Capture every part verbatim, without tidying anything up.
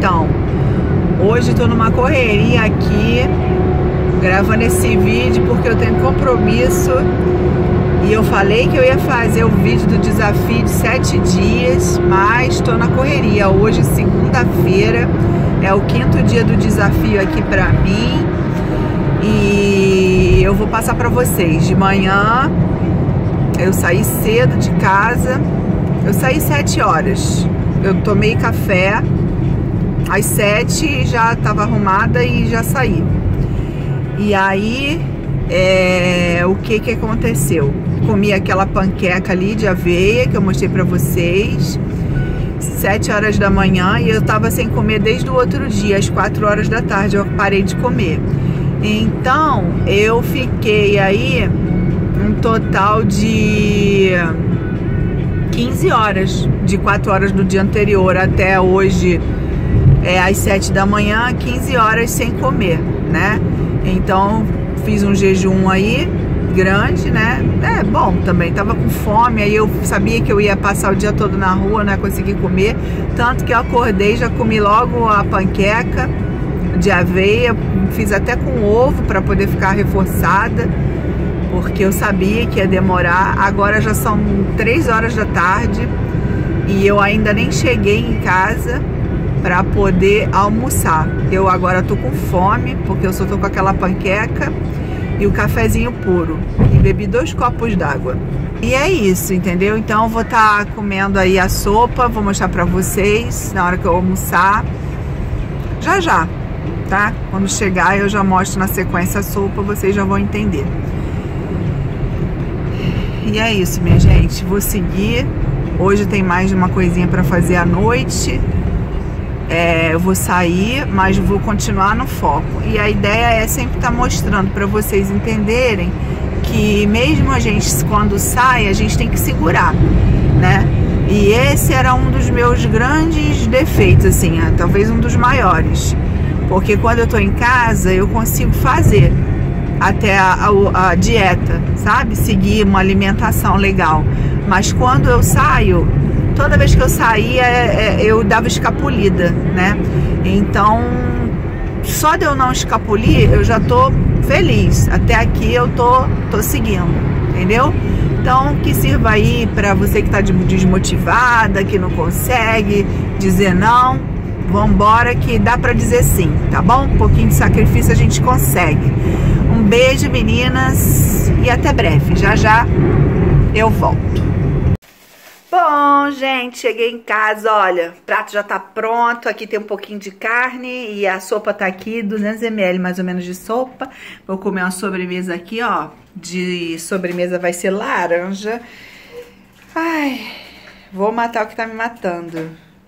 Então, hoje tô numa correria aqui, gravando esse vídeo porque eu tenho compromisso. E eu falei que eu ia fazer o vídeo do desafio de sete dias, mas tô na correria. Hoje, segunda-feira, é o quinto dia do desafio aqui pra mim. E eu vou passar pra vocês. De manhã, eu saí cedo de casa. Eu saí sete horas. Eu tomei café. Às sete já tava arrumada e já saí. E aí, é, o que que aconteceu? Comi aquela panqueca ali de aveia que eu mostrei pra vocês. Sete horas da manhã e eu tava sem comer desde o outro dia, às quatro horas da tarde eu parei de comer. Então, eu fiquei aí um total de quinze horas, de quatro horas do dia anterior até hoje, é, às sete da manhã, quinze horas sem comer, né? Então, fiz um jejum aí, grande, né? É bom também, tava com fome, aí eu sabia que eu ia passar o dia todo na rua, né? Consegui comer, tanto que eu acordei, já comi logo a panqueca de aveia, fiz até com ovo para poder ficar reforçada, porque eu sabia que ia demorar. Agora já são três horas da tarde e eu ainda nem cheguei em casa para poder almoçar. Eu agora tô com fome, porque eu só tô com aquela panqueca e o cafezinho puro. E bebi dois copos d'água. E é isso, entendeu? Então eu vou estar tá comendo aí a sopa, vou mostrar pra vocês na hora que eu almoçar. Já já, tá? Quando chegar eu já mostro na sequência a sopa, vocês já vão entender. E é isso, minha gente. Vou seguir. Hoje tem mais uma coisinha pra fazer à noite. É, eu vou sair, mas vou continuar no foco. E a ideia é sempre estar mostrando para vocês entenderem que mesmo a gente, quando sai, a gente tem que segurar, né? E esse era um dos meus grandes defeitos, assim, talvez um dos maiores. Porque quando eu tô em casa, eu consigo fazer até a, a, a dieta, sabe? Seguir uma alimentação legal. Mas quando eu saio, toda vez que eu saía, eu dava escapulida, né? Então, só de eu não escapulir, eu já tô feliz. Até aqui eu tô, tô seguindo, entendeu? Então, que sirva aí pra você que tá desmotivada, que não consegue dizer não. Vambora que dá pra dizer sim, tá bom? Um pouquinho de sacrifício a gente consegue. Um beijo, meninas, e até breve. Já já eu volto. Bom, gente, cheguei em casa, olha, o prato já tá pronto, aqui tem um pouquinho de carne e a sopa tá aqui, duzentos mililitros mais ou menos de sopa. Vou comer uma sobremesa aqui, ó, de sobremesa vai ser laranja. Ai, vou matar o que tá me matando.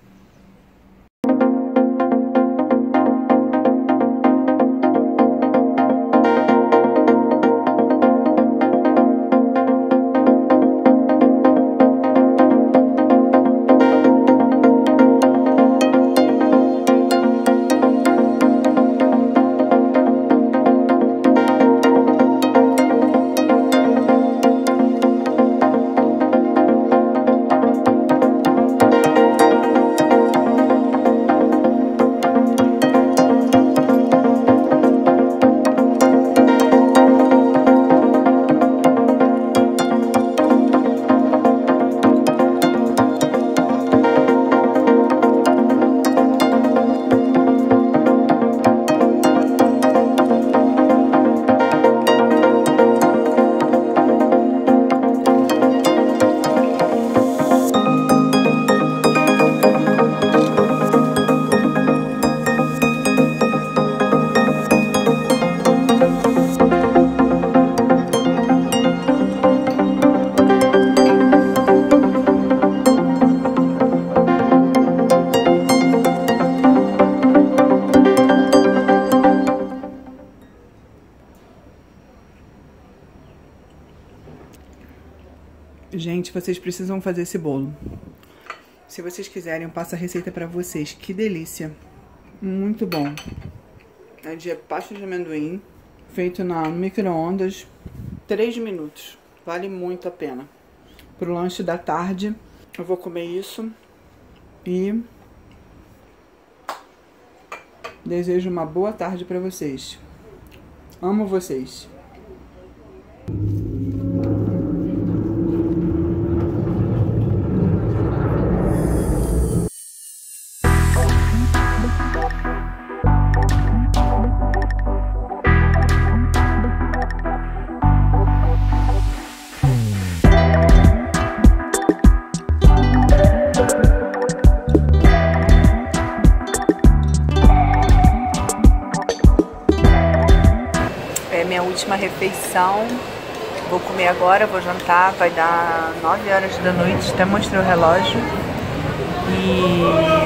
Gente, vocês precisam fazer esse bolo. Se vocês quiserem, eu passo a receita pra vocês. Que delícia. Muito bom. É de pasta de amendoim, feito na micro-ondas, três minutos. Vale muito a pena. Pro lanche da tarde, eu vou comer isso. E Desejo uma boa tarde para vocês. Amo vocês. É minha última refeição. Vou comer agora, vou jantar, vai dar nove horas da noite, até mostrei o relógio. E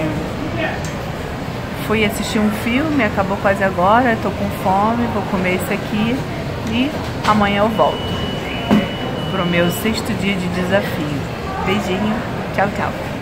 fui assistir um filme, acabou quase agora, tô com fome, vou comer isso aqui e amanhã eu volto pro meu sexto dia de desafio. Beijinho, tchau, tchau.